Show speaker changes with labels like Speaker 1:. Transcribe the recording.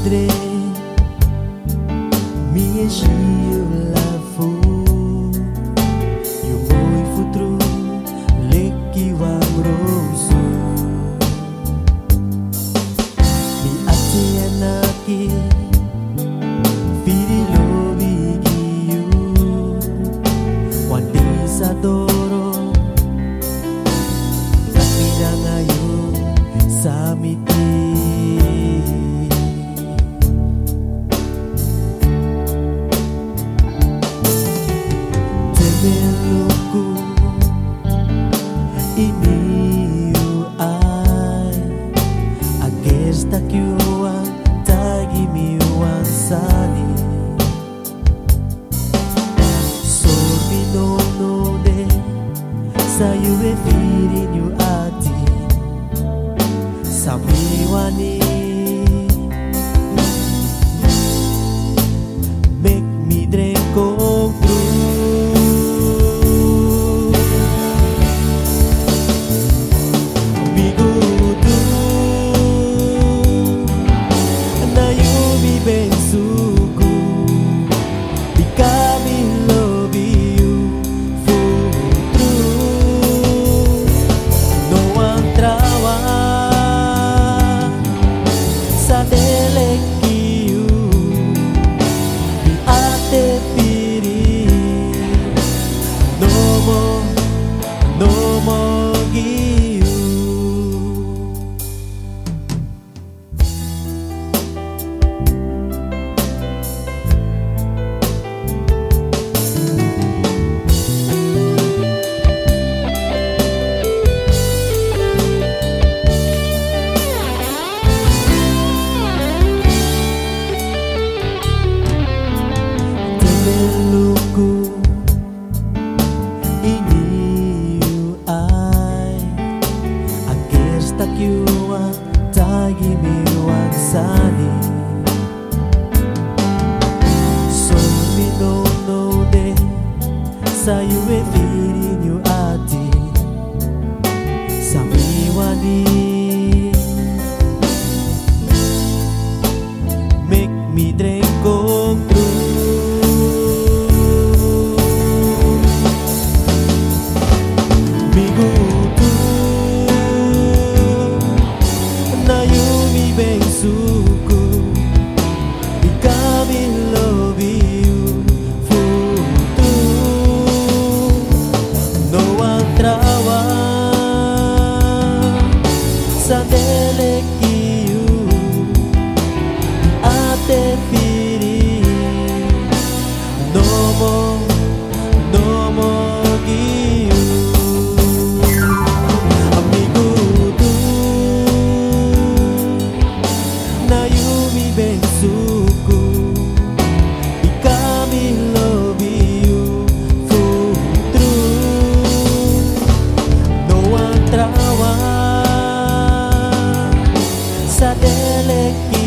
Speaker 1: dre mi enchia la fu io voi futru lecchi wamrosu mi atianaki firi lobi giu wandi sadoro takina ngayo samiti Temeluku ini ai agesta kiwa tagi miwan sani sormi no de sayu e firinyu ati Samiwani make me drink come through Bigudu na yumi bensuku Bikami love you full through No one trawa sa delekiu di ate piri no mo giu Temeluku ini ai agesta kiwa tagi miwan sani sormi no de sayu e firinyu ati Samiwani make me drink come through Bigudu na yumi bensuku Bikami love you full through No one trawa sa delekiu ate piri no mo giu Amigudu na yumi bensuku Bikami love you full through No one trawa sa deleki